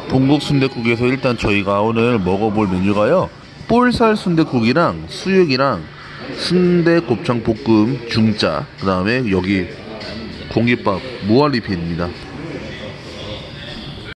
동국 순댓국에서 일단 저희가 오늘 먹어볼 메뉴가요, 볼살 순댓국이랑 수육이랑 순대 곱창 볶음 중짜, 그 다음에 여기 공깃밥 무한리필입니다.